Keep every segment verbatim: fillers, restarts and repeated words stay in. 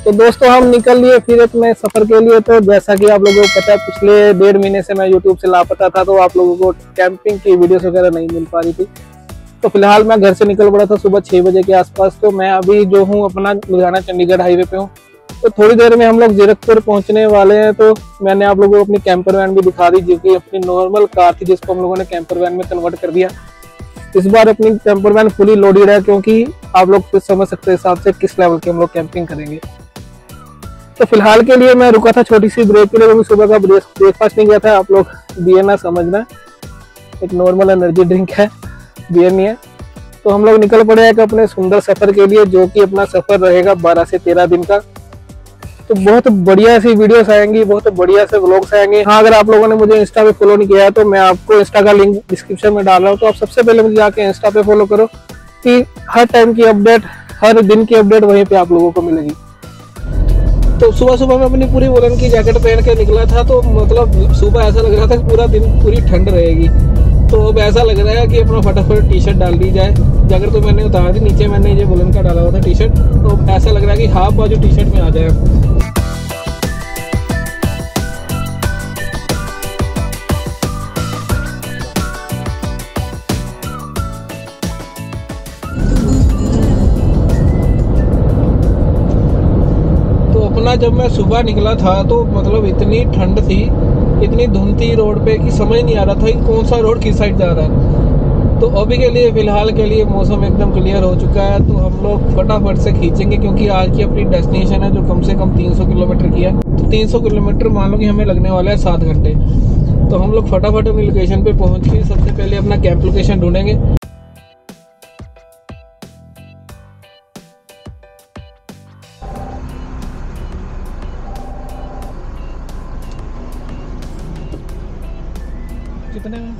तो दोस्तों हम निकल लिए फिर अपने सफर के लिए। तो जैसा कि आप लोगों को पता है पिछले डेढ़ महीने से मैं यूट्यूब से लापता था, तो आप लोगों को कैंपिंग की वीडियोस वगैरह नहीं मिल पा रही थी। तो फिलहाल मैं घर से निकल पड़ा था सुबह छः बजे के आसपास। तो मैं अभी जो हूँ अपना लुधियाना चंडीगढ़ हाईवे पे हूँ। तो थोड़ी देर में हम लोग जीरकपुर पहुंचने वाले हैं। तो मैंने आप लोगों को अपनी कैंपर वैन भी दिखा दी, जो कि अपनी नॉर्मल कार थी जिसको हम लोगों ने कैंपर वैन में कन्वर्ट कर दिया। इस बार अपनी कैंपर वैन फुली लोडेड है, क्योंकि आप लोग कुछ समझ सकते हैं हिसाब से किस लेवल की हम लोग कैंपिंग करेंगे। तो फिलहाल के लिए मैं रुका था छोटी सी ब्रेक के लिए, क्योंकि सुबह का ब्रेकफास्ट नहीं किया था। आप लोग बियर ना समझना, एक नॉर्मल एनर्जी ड्रिंक है, बियर नहीं है। तो हम लोग निकल पड़े एक अपने सुंदर सफर के लिए, जो कि अपना सफर रहेगा बारह से तेरह दिन का। तो बहुत बढ़िया सी वीडियोस आएंगी, बहुत बढ़िया से व्लॉग्स आएंगे। हाँ, अगर आप लोगों ने मुझे इंस्टा पे फॉलो नहीं किया है तो मैं आपको इंस्टा का लिंक डिस्क्रिप्शन में डाल रहा हूँ। तो आप सबसे पहले मुझे जाके इंस्टा पे फॉलो करो, कि हर टाइम की अपडेट, हर दिन की अपडेट वहीं पे आप लोगों को मिलेगी। तो सुबह सुबह मैं अपनी पूरी वोलन की जैकेट पहन के निकला था। तो मतलब सुबह ऐसा लग रहा था कि पूरा दिन पूरी ठंड रहेगी। तो अब ऐसा लग रहा है कि अपना फटाफट टी शर्ट डाल दी जाए। जैकेट तो मैंने उतार दी, नीचे मैंने ये वोलन का डाला हुआ था टी शर्ट। तो ऐसा लग रहा है कि हाफ बाजू टी शर्ट में आ जाए। जब मैं सुबह निकला था तो मतलब इतनी ठंड थी, इतनी धुंध थी रोड पे कि समझ नहीं आ रहा था कि कौन सा रोड किस साइड जा रहा है। तो अभी के लिए फिलहाल के लिए मौसम एकदम क्लियर हो चुका है। तो हम लोग फटाफट से खींचेंगे, क्योंकि आज की अपनी डेस्टिनेशन है जो कम से कम तीन सौ किलोमीटर की है। तो तीन सौ किलोमीटर मान लो कि हमें लगने वाला है सात घंटे। तो हम लोग फटाफट अपनी लोकेशन पे पहुँच के सबसे पहले अपना कैंप लोकेशन ढूंढेंगे। कितने में?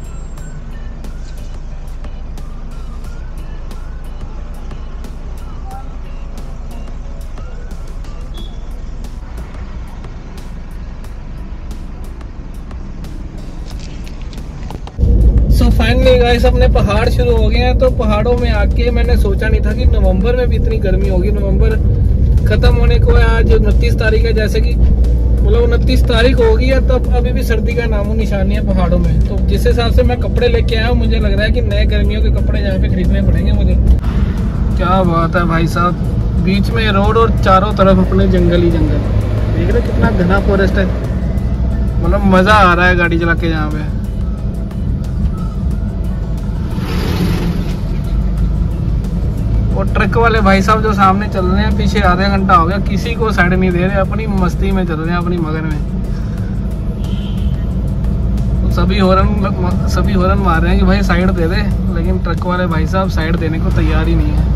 सो फाइनली गाइस अपने पहाड़ शुरू हो गए हैं। तो पहाड़ों में आके मैंने सोचा नहीं था कि नवंबर में भी इतनी गर्मी होगी। नवंबर खत्म होने को है, आज उनतीस तारीख है, जैसे कि मतलब उनतीस तारीख हो गई है, तब अभी भी सर्दी का नामो निशानी है पहाड़ों में। तो जिस हिसाब से मैं कपड़े लेके आया हूँ, मुझे लग रहा है कि नए गर्मियों के कपड़े यहाँ पे खरीदने पड़ेंगे मुझे। क्या बात है भाई साहब, बीच में रोड और चारों तरफ अपने जंगल ही जंगल। देख रहे कितना घना फॉरेस्ट है, मतलब मजा आ रहा है गाड़ी चला के यहाँ पे। और ट्रक वाले भाई साहब जो सामने चल रहे हैं, पीछे आधा घंटा हो गया, किसी को साइड नहीं दे रहे, अपनी मस्ती में चल रहे हैं, अपनी मगन में। तो सभी हॉर्न सभी हॉर्न मार रहे हैं कि भाई साइड दे दे, लेकिन ट्रक वाले भाई साहब साइड देने को तैयार ही नहीं है।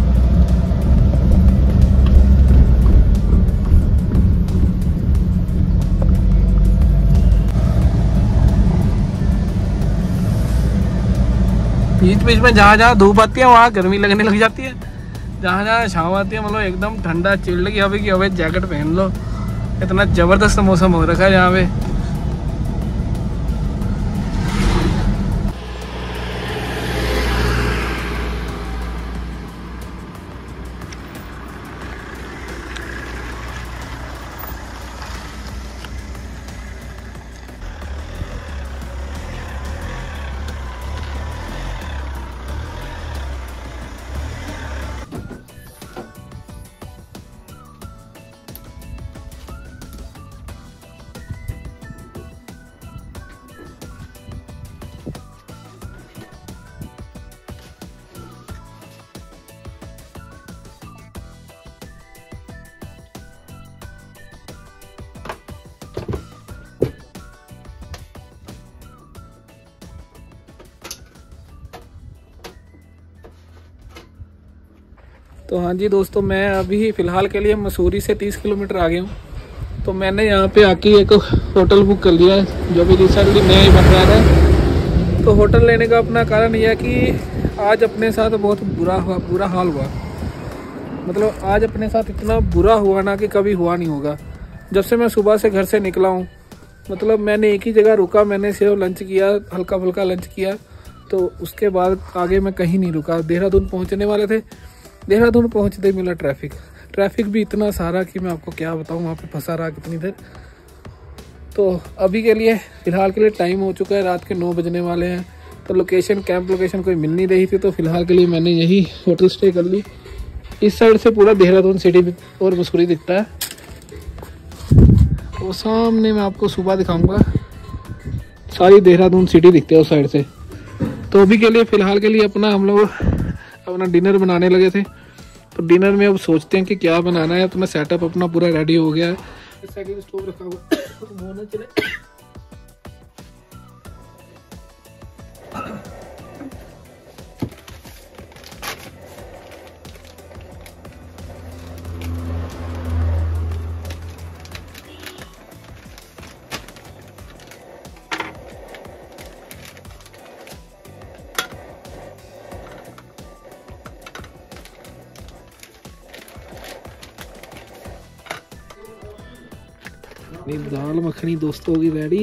बीच बीच में जहाँ जहाँ धूप आती है वहाँ गर्मी लगने लग जाती है, जहाँ जहाँ छाँव आती है मतलब एकदम ठंडा चिल्ड की अभी की अभी जैकेट पहन लो। इतना ज़बरदस्त मौसम हो रखा है यहाँ पे। तो हाँ जी दोस्तों, मैं अभी फ़िलहाल के लिए मसूरी से तीस किलोमीटर आगे हूँ। तो मैंने यहाँ पे आके एक होटल बुक कर लिया है, जो भी रिसेंटली नया ही बन रहा है। तो होटल लेने का अपना कारण यह है कि आज अपने साथ बहुत बुरा हुआ बुरा हाल हुआ। मतलब आज अपने साथ इतना बुरा हुआ ना कि कभी हुआ नहीं होगा। जब से मैं सुबह से घर से निकला हूँ, मतलब मैंने एक ही जगह रुका, मैंने सिर्फ लंच किया, हल्का फुल्का लंच किया। तो उसके बाद आगे मैं कहीं नहीं रुका। देहरादून पहुँचने वाले थे, देहरादून पहुँचते मिला ट्रैफिक। ट्रैफिक भी इतना सारा कि मैं आपको क्या बताऊँ, वहाँ पे फंसा रहा कितनी देर। तो अभी के लिए फ़िलहाल के लिए टाइम हो चुका है, रात के नौ बजने वाले हैं। तो लोकेशन, कैंप लोकेशन कोई मिल नहीं रही थी, तो फ़िलहाल के लिए मैंने यही होटल स्टे कर ली। इस साइड से पूरा देहरादून सिटी और मसूरी दिखता है। वो सामने मैं आपको सुबह दिखाऊंगा, सारी देहरादून सिटी दिखती है उस साइड से। तो अभी के लिए फ़िलहाल के लिए अपना हम लोग अपना डिनर बनाने लगे थे। तो डिनर में अब सोचते हैं कि क्या बनाना है। तो मैं सेटअप अपना पूरा रेडी हो गया है। सेकंड स्टोव रखा हुआ होना चले। दाल मखनी दोस्तों होगी रेडी।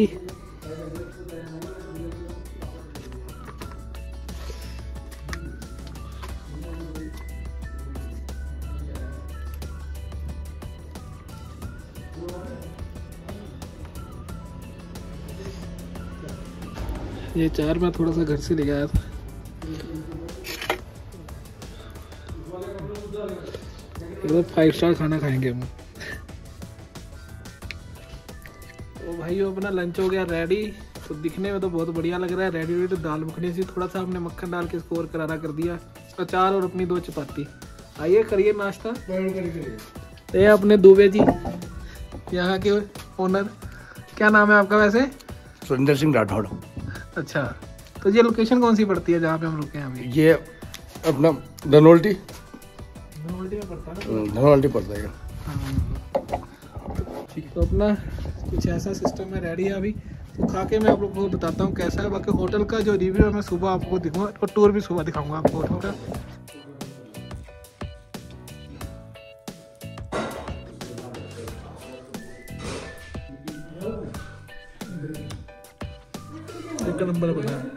ये चार मैं थोड़ा सा घर से ले आया था। एकदम फाइव स्टार खाना खाएंगे हम। तो भाई अपना लंच हो गया रेडी। तो दिखने में तो बहुत बढ़िया लग रहा है, रेडी रेडी। तो दाल मखनी सी थोड़ा सा हमने मक्खन डाल के स्कोर करारा कर दिया, अचार और अपनी दो चपाती। आइए करिए नाश्ता। ये अपने दुबे जी यहाँ के ओनर, क्या नाम है आपका वैसे? सुरेंद्र सिंह राठौड़। अच्छा, तो ये लोकेशन कौन सी पड़ती है जहाँ पे हम रुके हैं अभी? ये अपना धनोल्टी धनोल्टी में पड़ता है। धनोल्टी पड़ता है। ठीक, तो अपना कुछ ऐसा सिस्टम है रेडी है अभी। तो खा के मैं आप लोगों को बताता हूँ कैसा है। बाकी होटल का जो रिव्यू है मैं सुबह आपको दिखाऊंगा, और टूर भी सुबह दिखाऊंगा आपको होटल का। एक नंबर बना है।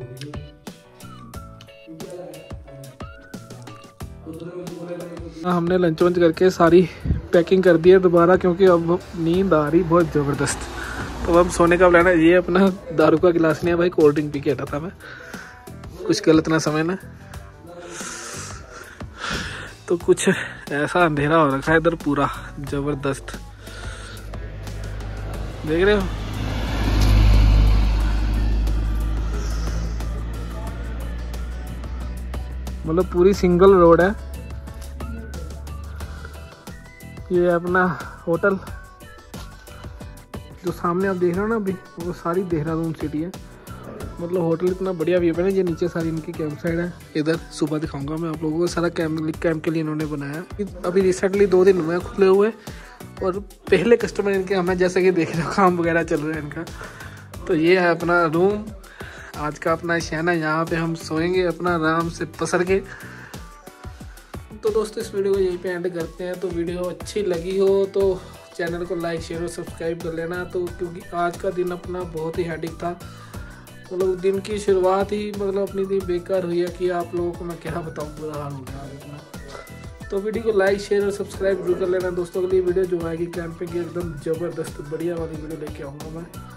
हमने लंच वंच करके सारी पैकिंग कर दी है दोबारा, क्योंकि अब नींद आ रही बहुत ज़बरदस्त। तो अब सोने का प्लान है। ये अपना दारू का गिलास नहीं है भाई, कोल्ड ड्रिंक पी के हटा था मैं, कुछ गलत ना समझना। तो कुछ ऐसा अंधेरा हो रखा है इधर पूरा ज़बरदस्त, देख रहे हो। मतलब पूरी सिंगल रोड है। ये अपना होटल जो सामने आप देख रहे हो ना अभी, वो सारी देहरादून सिटी है। मतलब होटल इतना बढ़िया व्यू है ना। ये नीचे सारी इनकी कैंप साइड है, इधर सुबह दिखाऊंगा मैं आप लोगों को। सारा कैंप कैंप के लिए इन्होंने बनाया। अभी रिसेंटली दो दिन हुए खुले हुए, और पहले कस्टमर इनके हमें जैसे कि देख रहे हो काम वगैरह चल रहा है इनका। तो ये है अपना रूम, आज का अपना शहना। यहाँ पे हम सोएंगे अपना आराम से पसर के। तो दोस्तों इस वीडियो को यहीं पे एंड करते हैं। तो वीडियो अच्छी लगी हो तो चैनल को लाइक शेयर और सब्सक्राइब कर लेना। तो क्योंकि आज का दिन अपना बहुत ही हेडिक था, मतलब दिन की शुरुआत ही मतलब अपनी दिन बेकार हुई है कि आप लोगों को मैं क्या बताऊँ, बुरा हाल हो गया अपना। तो वीडियो को लाइक शेयर और सब्सक्राइब जरूर कर लेना दोस्तों के लिए। वीडियो जो आएगी कैंपिंग की एकदम ज़बरदस्त बढ़िया वाली वीडियो लेके आऊँगा मैं।